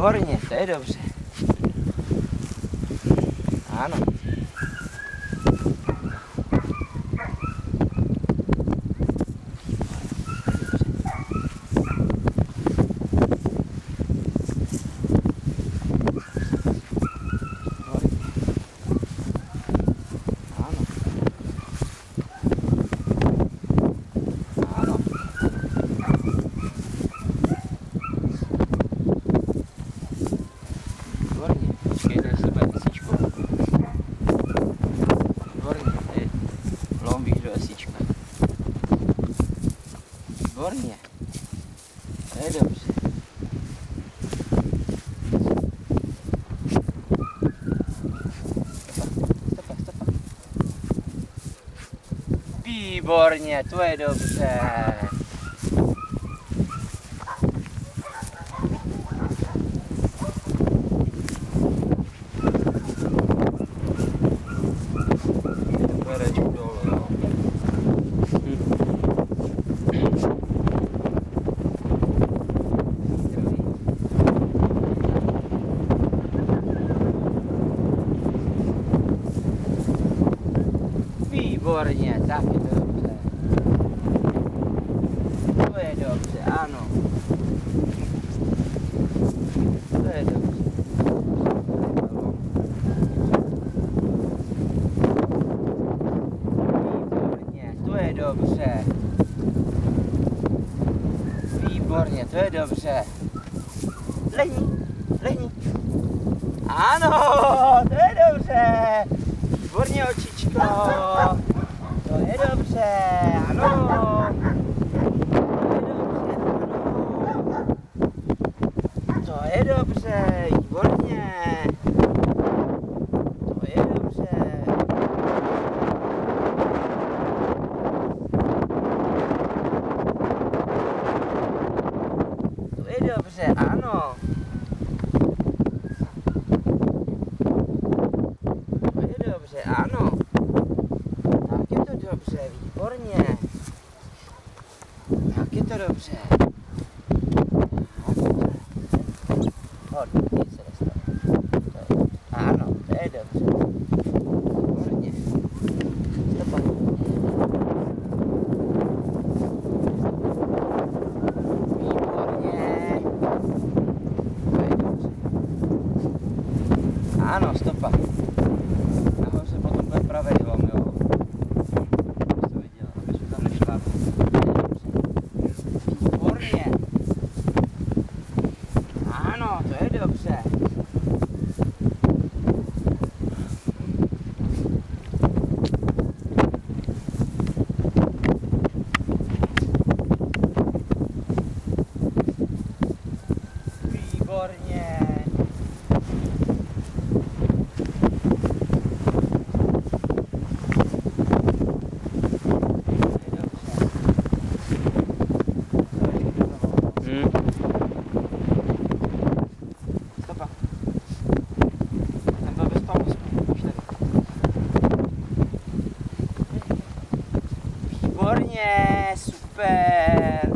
Výborně, to je dobře. Ano. Výborně. To je dobře. Stopa. Výborně, to je dobře. Výborně, tak je to dobře. To je dobře, ano. To je dobře. Výborně, to je dobře. Výborně, to je dobře. Lehni. Ano, to je dobře. Výborně, očičko. To je dobře, ano. To je dobře, výborně. To je dobře. To je dobře, ano. To je dobře, ano. Tak je to dobře, výborně. Tak je to dobře. Nic se nestane. Ano, to je dobře. Výborně. Stopa. Výborně. To je dobře. Ano, stopa. Nahoře potom bude pravidlom, jo. Abys to viděl, abys tam nešla. Výborně. Ano, to je dobře. Výborně. Stopa. Ten byl bez pamlsku. Už tady. Výborně, super.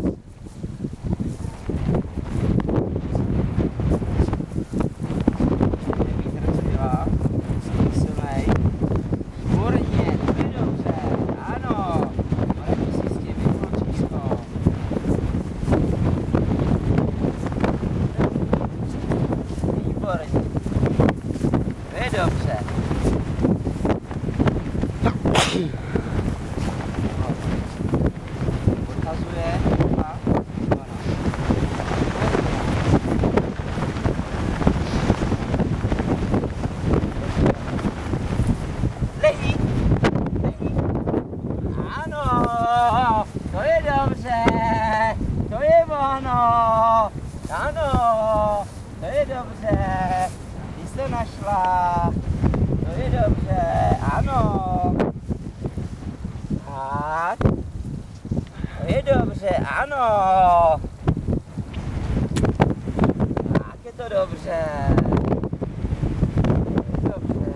Vítr, co dělá? Silnej. Výborně, to je dobře. Ano. Ale si s tím vypločíčko. Výborně. To je dobře. Odhazuje. Lehni. Ano. To je dobře. To je ono. Ano. To je dobře. Ty jsi to našla. To je dobře. Ano. Tak. To je dobře. Ano. Tak je to dobře. To je dobře.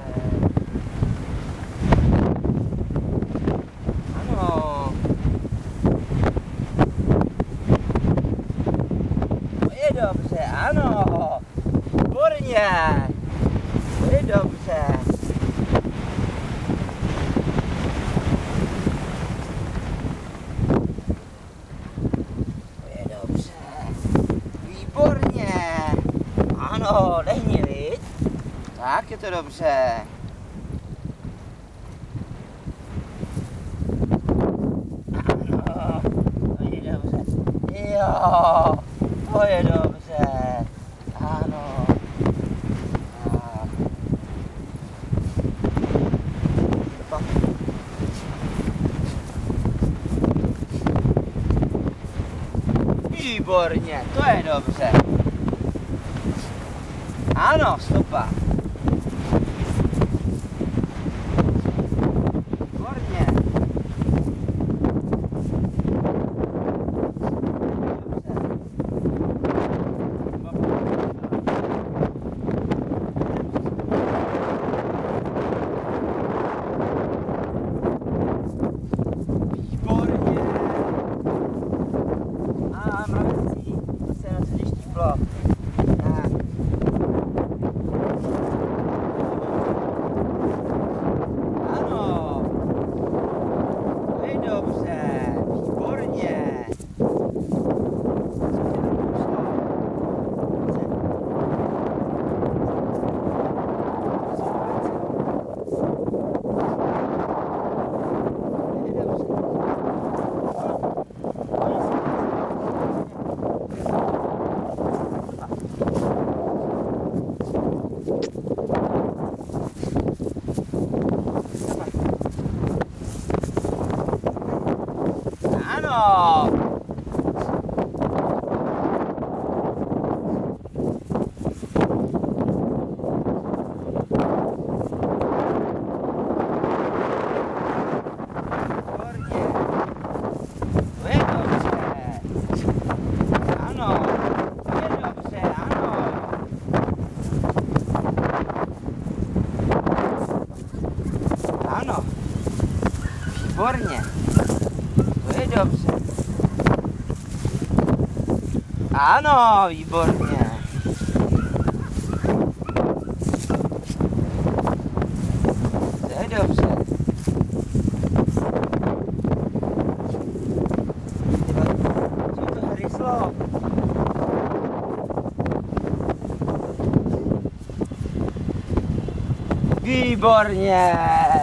Ano. To je dobře. Ano. to dobře. Ano, to je dobře. Jo, to je dobře. Ano. Výborně, to je dobře. Ano, stopa. Výborně. Výborně. A mravencí se na co štíplo. Tak. Ano. To je dobře. Výborně. Ano. Ano, výborně, to je dobře. Ano, výborně. To je dobře. Co to hryslo? Výborně.